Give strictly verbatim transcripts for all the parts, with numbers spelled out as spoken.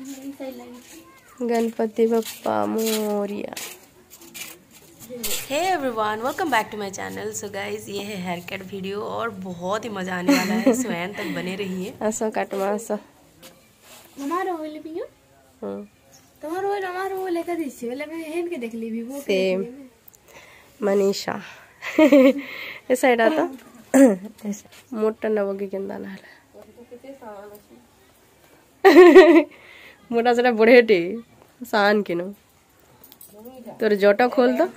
Ganpati Bappa Morya. Hey everyone, welcome back to my channel. So guys, ये है hair cut video और बहुत ही मजा आने वाला है। सो एंड तक बने रहिए। असो काटमा असो हमारो होले पियो हम्म तुम्हारो होले हमारो होले कदी से होले मैं हेन के देख ली भी वो सेम मनीषा ए साइड आता मोटा नवगी केंदा ना मोटा जरा बढ़ेटी सान किनो तोर जोटा खोल दो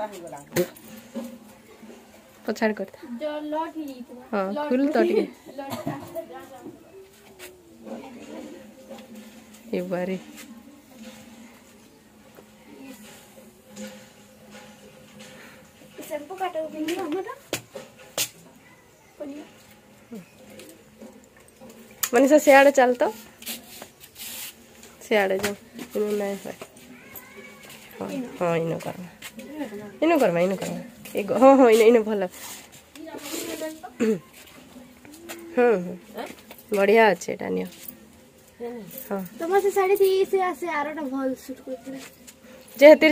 पछाड़ कर जो लॉट ही तो हां खुल तो ठीक ये बारी शैम्पू काटो बिंदी हमरा मनीषा सियाड़े चल तो सियाड़े जो इनो नहीं है हां हां इनो कर इनो कर इनो कर एक हां हां इनो इनो भला हम्म बढ़िया আছে এটা নিও हां তোমার সে শাড়ি দিয়ে সে আসে আরোটা ভাল শুট করতে যে তের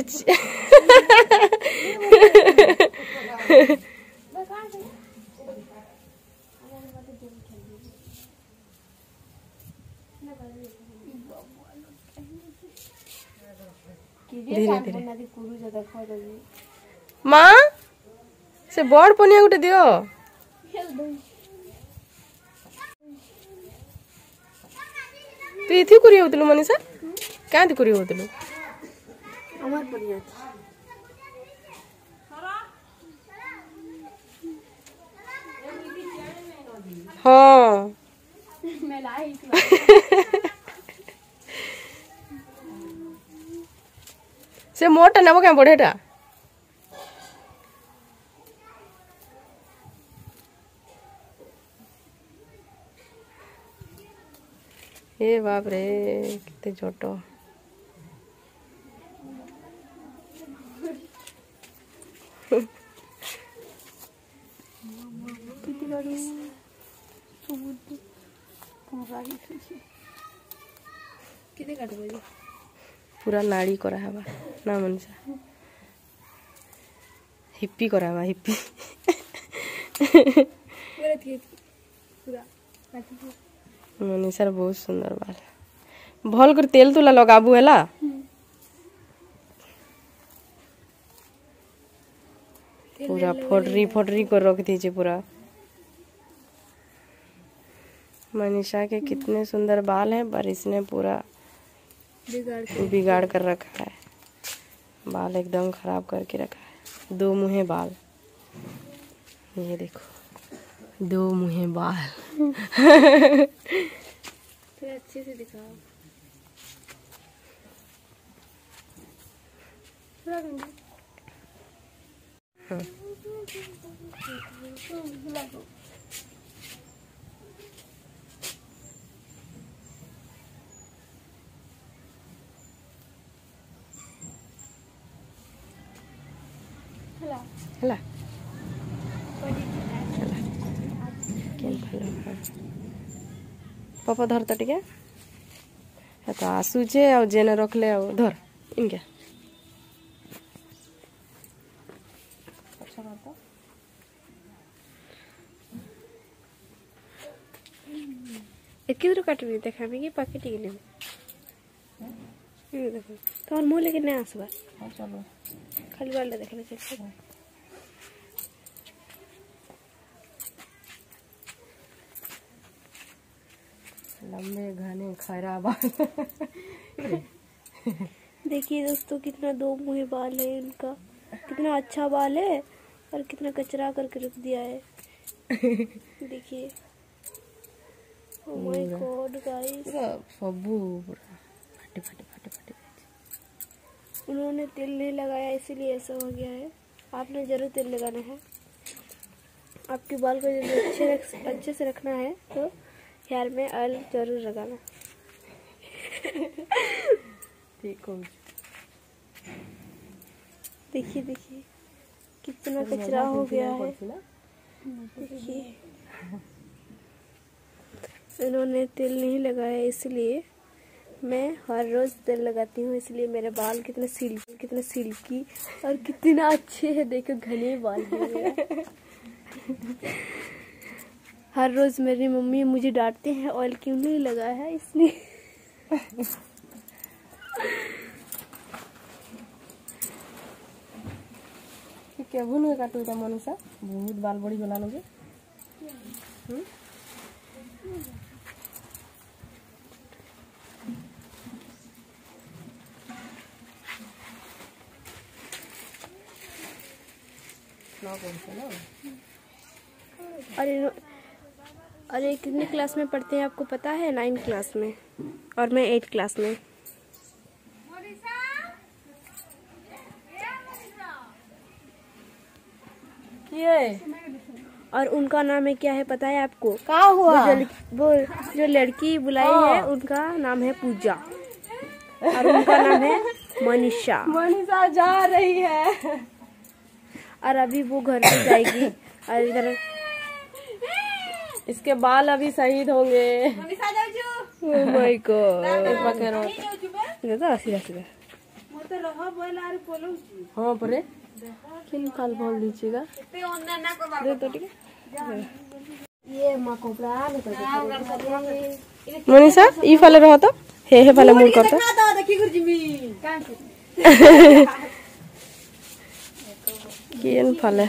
धीरे धीरे माँ से बड़ पनिया गुटे दियो तू इथि करी होतलु मनीषा क्या थी करी होतलु আমার পরিয়া हाँ मैं लाई से मोटा नबो क्या बढ़ेटा ए बाप रे कितने छोटो कितने काट बजे पूरा नाड़ी करा है बा ना मनीषा हिप्पी करा है बा हिप्पी पूरा थी पूरा मनीषा बहुत सुंदर बाल भल कर तेल तुला लगाबू हैला पूरा फोटरी फोटरी कर रख दीजिए पूरा। मनीषा के कितने सुंदर बाल हैं पर इसने पूरा बिगाड़ बिगाड़ कर रखा है, बाल एकदम खराब करके रखा है। दो मुँहे बाल, ये देखो दो मुँहे बाल थोड़ा अच्छे से दिखाओ हाँ। ହେଲା पापा धर तो टिके तो आसूचे आ जेने रखले आ धर इनके किधर काटबी देखा कि पाकेट के लिए देखो तो मुँह लेके नहीं आसबा चलो खाली बाल देख ले चल लंबे घने खराब देखिए दोस्तों कितना दो मुँह बाल है इनका, कितना अच्छा बाल है और कितना कचरा करके रख दिया है। देखिए ओह माय गॉड गाइस, सबू फटे फटे फटे फटे उन्होंने तेल नहीं लगाया इसीलिए ऐसा हो गया है। आपने जरूर तेल लगाना है, आपके बाल को अच्छे रख, अच्छे से रखना है तो हेयर में ऑयल जरूर लगाना। ठीक हो। देखिए देखिए कितना कचरा हो गया है। देखिए इन्होंने तेल नहीं लगाया इसलिए मैं हर रोज तेल लगाती हूँ, इसलिए मेरे बाल कितने सिल्की कितने सिल्की और कितना अच्छे है। देखो घने बाल हैं मेरा। हर रोज मेरी मम्मी मुझे डांटते हैं ऑयल क्यों नहीं लगाया है, इसलिए। क्या भून काटू इटा मनीषा बहुत बाल बड़ी गला लगे। अरे अरे कितने क्लास में पढ़ते हैं आपको पता है? नाइन्थ क्लास में, और मैं एट क्लास में। ये और उनका नाम है क्या है पता है आपको? क्या हुआ? वो जो, वो जो लड़की बुलाई है उनका नाम है पूजा और उनका नाम है मनीषा। मनीषा जा रही है और अभी वो घर पे जाएगी और इधर इसके बाल अभी शहीद होंगे। Oh my god. हाँ परे किन काल बोल दीजिएगा मनीषा ई फाले रह तो हे हे फाले मूड करता किन फाले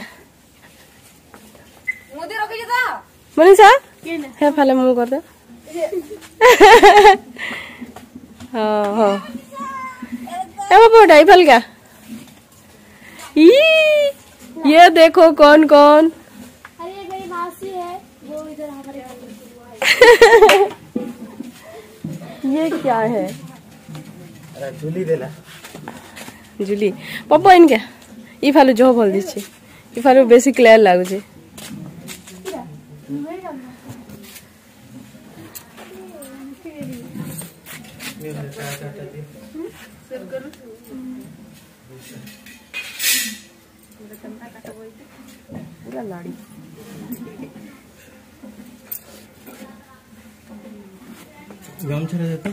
मनीषा हे फाले मूड करता। हाँ हाँ ए बाबू ढाई फल क्या ई ये देखो कौन कौन। अरे ये मेरी मासी है, वो इधर हमारे ये क्या है? अरे झूली देला जुली पप्पा इनके ई फालू जो बोल दीछे ई फालू बेसी क्लियर लागु छे। पूरा लाड़ी गाम चला जाता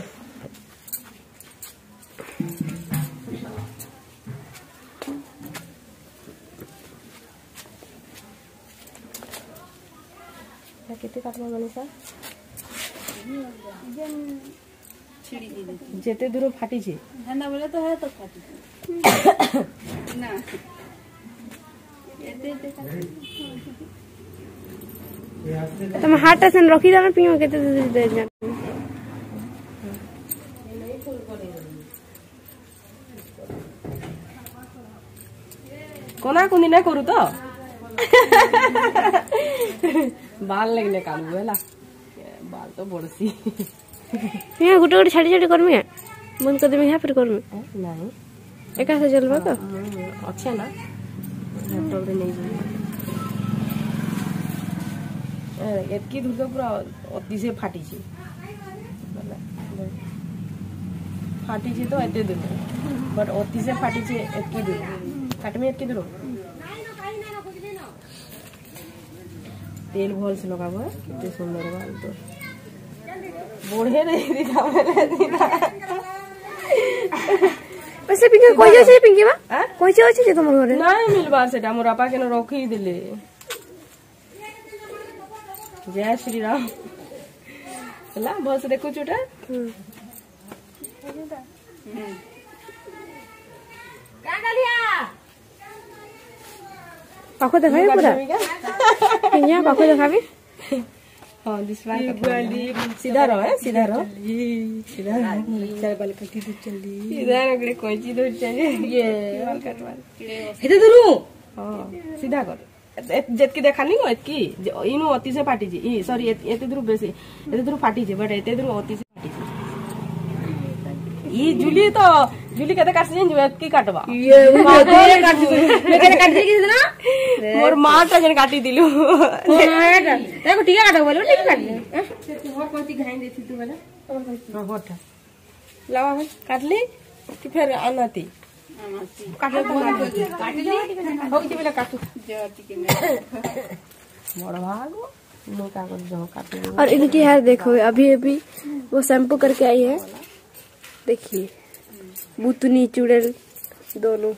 केते काटबा मनीषा जेते दूर फाटी छे ना बोले तो है तो फाटी ना तुम हाथ से रखी ना पियो केते दे दे कोना कुनी ना करू तो बाल लगने कालू है ला बाल तो बड़सी पियो गुटे गुटे छाड़ी छाड़ी करमे बंद कर देमे फिर करमे नहीं एका से चलबा तो अच्छा ना लैपटॉप रे नहीं ए एतकी दूर तो पूरा अति से फाटी छी फाटी छी तो एते दूर बट अति से फाटी छी एतकी दूर काट में एतकी दूर तेल भल से लगाबो कितने सुंदर बाल तो बूढ़े नहीं दिखा वैसे पिंकी कोई जे पिंकी बा कोई जे अछि जे तुम घरे नहीं मिलबार सेटा मोर आपा के न रखी दिले। जय श्री राम ला बस देखो छोटा का गलिया पाखो देखाई पूरा पिंकिया पाखो देखाबी। हां दिसवा सीधा रहो है सीधा रहो सीधा चार बाल कटी दूर चली सीधा रगड़े कोंची दूर चली ये बाल कटवा हेते दूर हां सीधा कर जेत की देखा नहीं एतकी इनु अति से फाटी जी ई सॉरी एते दूर बेसी एते दूर फाटी जी बट एते दूर अति से फाटी जी ई जुली तो जुली कते काट जे एतकी काटबा ये माते काट मैं कते काट दे किस ना मोर मां त जन काटी दिलु कोना देखो ठीक काट बोलो ठीक काट ले हो कोती घाई देथि तू वाला हां होठा लावा काट ली कि फिर आनाती काट ले काट ली हो कि बेला काटू जटी के मोड़ भागो नो का कर जो काट। और इनकी हेयर देखो अभी अभी वो शैम्पू करके आई है देखिए बुतनी चुड़ैल दोनों।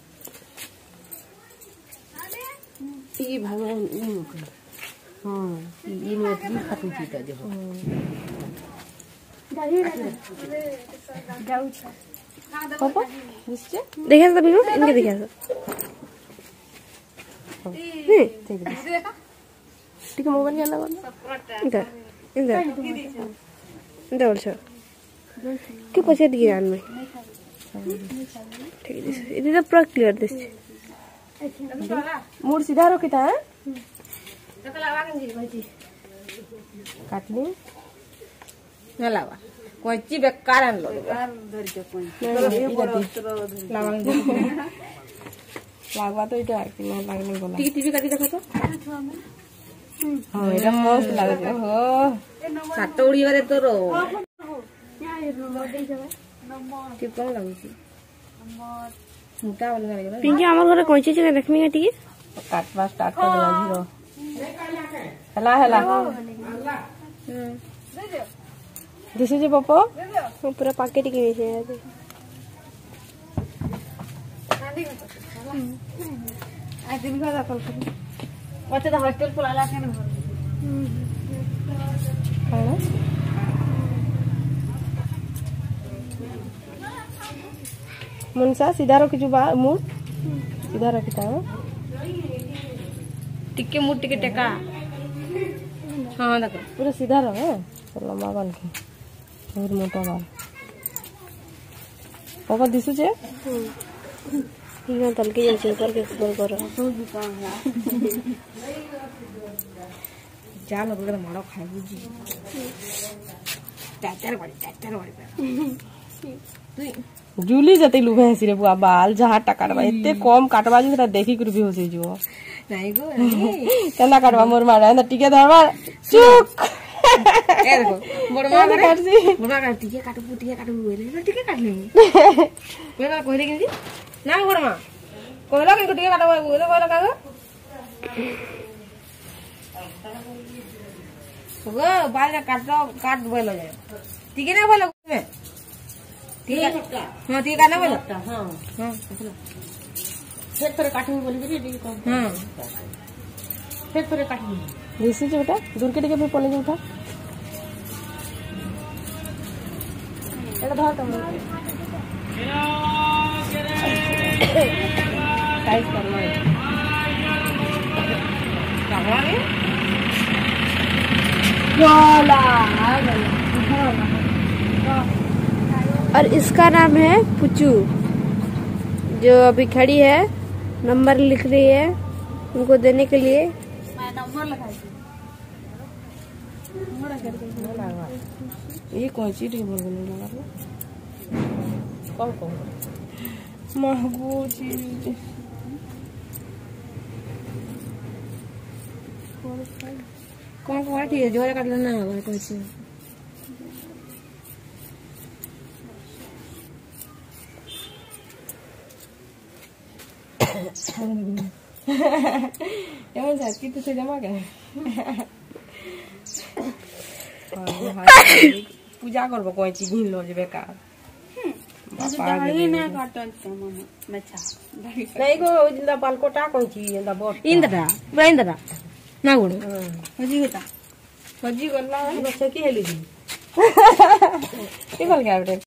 ये भगवान हाँ ये मोती खातू चीता जो पापा निश्चय देखा था बिल्कुल इनके देखा था नहीं ठीक है मोबाइल क्या लगा इधर इधर इधर बोल क्यों पछे दिए रान में ठीक है इधर तो पूरा क्लियर दिस मूड सीधा रखी था काटली ना लावा कोची बेकार आन लो लागवा तो इटा आके ना लागने बोला टीवी टीवी काटी देखो तो हां एटा मस्त लागे हो सात उड़ी गरे तोरो ठीक कौन लागुची मोटा वाला लागेला पिंकी हमर घरे कोची जगह देखनी है ठीक है काटवा स्टार्ट कर देला जीरो हला हला हम्म दिस इज पापा पूरा पैकेट के नीचे है आई दिन का दाखल कर वच्चे तो हॉस्टल पुलाला के ना हां मनसा सीधा रखी जो मुंह सीधा रखता है टिके मुंह टिके टेका हां देखो पूरा सीधा रहो लंबा बाल के बहुत मोटा बाल पापा दिसु जे यहाँ तल के जैसे ऊपर के ऊपर कर जा लोग अगर मारो खाए बुझी चाचार बड़ी चाचार बड़ी जूली जते लुभे हसी रे बुआ बाल जहां टकाटबा एते कम काटबा जे देखि कर भी होसे जो नहीं गो केना काटबा मोर मारा न टिके धरबा चुक ए देखो बड़मा करे बड़मा का टिके काटबू टिके काटबू बोले टिके काट ले कोइला कहले कि ना बड़मा कोइला के टिके काटबा बोले कोइला का गो बाल का काट काट बोलो जाए टिके ना बोलो में ठीक है हां ठीक है ना बोलो हां हां फिर फिर काटू बोली रे हां फिर फिर काटू जैसे जो बेटा दूर के टिके पे पले जो था एटा धर तुम टाइट करना है भगवान गोला और इसका नाम है पुचू जो अभी खड़ी है नंबर लिख रही है उनको देने के लिए नंबर लगाई ये कौन सी टी बोल बोलने लगा कौन कौन महबू चीज कौन कौन ठीक है जो काट लेना है कोई सी एमन साथ की तो से जमा कर पूजा करबो कोई चीज घिन लो जे बेकार दाढ़ी ना काटन मम्मा मच्छा नहीं गो जिंदा बाल कोटा कोई चीज जिंदा बोट इंदरा ब्राइंदरा ना गुण हजी होता हजी गल्ला बच्चा की हेली दी की बोल गया बेटे